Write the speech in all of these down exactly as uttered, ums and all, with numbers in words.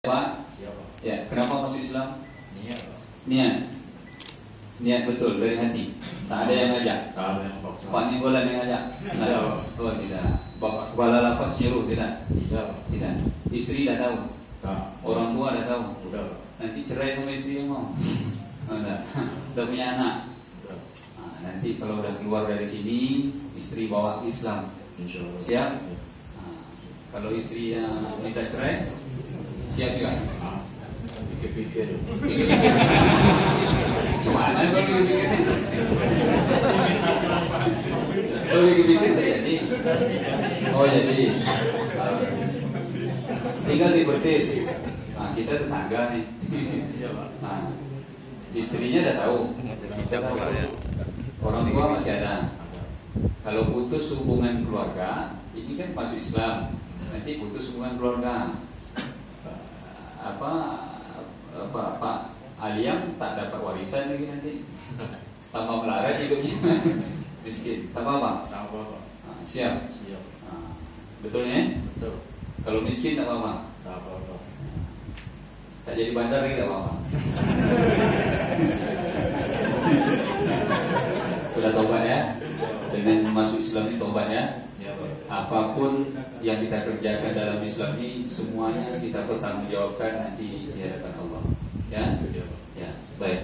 Pak, ya, kenapa masuk Islam? Niat. Niat. Niat betul dari hati. Tak ada yang ngajak. Tak ada yang paksa. Pak Nigolan yang ngajak. Tidak. Oh tidak. Bapak kepala lapas nyuruh tidak? Tidak. Tidak. Istri dah tahu. Tak. Orang tua dah tahu. Udah. Nanti cerai sama istri yang mau. Oh, udah. Udah punya anak. Udah. Nah, nanti kalau udah keluar dari sini, istri bawa Islam. Insya Allah. Siap? Nah, kalau istri yang minta cerai, siap juga. Ah, pikir-pikir. Cuma kalau pikir-pikir, kalau pikir-pikir tak jadi. Oh jadi, tinggal dibertis. Nah, kita tetangga nih. Nah, istrinya dah tahu. Orang tua masih ada. Kalau putus hubungan keluarga, ini kan masuk Islam. Nanti putus hubungan keluarga. Apa apa Pak Aliam tak dapat warisan lagi nanti. Tambah melarat hidupnya. Miskin. Tambah apa? Tak apa-apa. Nah, siap. Siap. Nah, betul ya? Betul. Kalau miskin tak apa-apa. Tak apa-apa. Tak jadi bandar lagi tak apa-apa. Sudah tobat ya. Dengan masuk Islam ini tobat ya. Ya, Pak. Apapun yang kita kerjakan dalam Islam ini, semuanya kita bertanggungjawabkan nanti di hadapan Allah. Ya, Ya, Pak. ya, baik.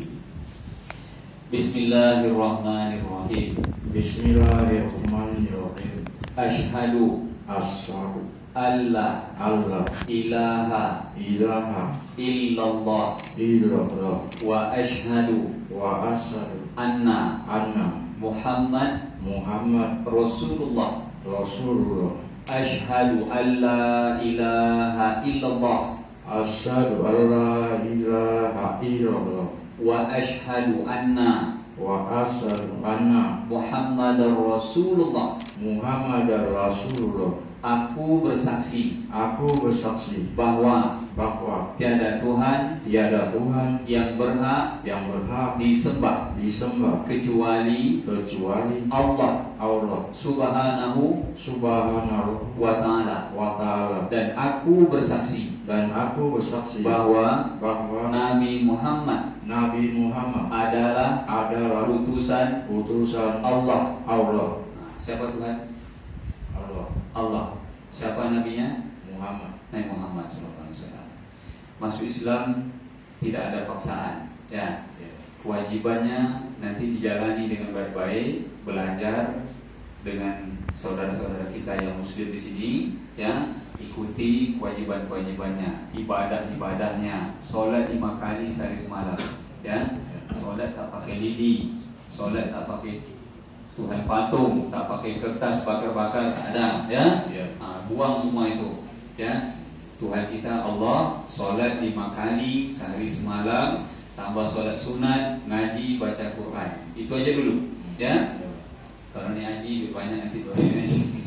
Bismillahirrahmanirrahim. Bismillahirrahmanirrahim. Asyhadu Asyhadu alla alla ilaha ilaha illallah illallah wa asyhadu wa asyhadu anna anna Muhammad Muhammad Rasulullah. Rasulullah. Asyhadu alla ilaha illallah Asyhadu alla ilaha illallah wa asyhadu anna wa asyhadu anna Muhammadar Rasulullah. Muhammadar Rasulullah. Aku bersaksi Aku bersaksi bahwa bahwa tiada Tuhan tiada Tuhan yang berhak yang berhak disembah disembah kecuali kecuali Allah Allah Subhanahu Subhanahu wa ta'ala. wa ta'ala. Dan aku bersaksi Dan aku bersaksi bahwa bahwa Nabi Muhammad Nabi Muhammad adalah adalah utusan utusan Allah. Allah. Nah, siapa Tuhan? Allah. Allah. Siapa nabinya? Muhammad. Nabi Muhammad shallallahu alaihi wasallam. Masuk Islam tidak ada paksaan. Ya, kewajibannya nanti dijalani dengan baik-baik, belajar dengan saudara-saudara kita yang Muslim di sini, ya, ikuti kewajiban-kewajibannya, ibadah-ibadahnya, sholat lima kali sehari semalam, ya, sholat tak pakai lidi, sholat tak pakai Tuhan patung, tak pakai kertas bakar-bakar, ada, ya, Ya. nah, buang semua itu, ya. Tuhan kita Allah, sholat lima kali sehari semalam, tambah sholat sunat, ngaji, baca Quran, itu aja dulu, ya. Kalau ini ngaji banyak nanti baru ngaji.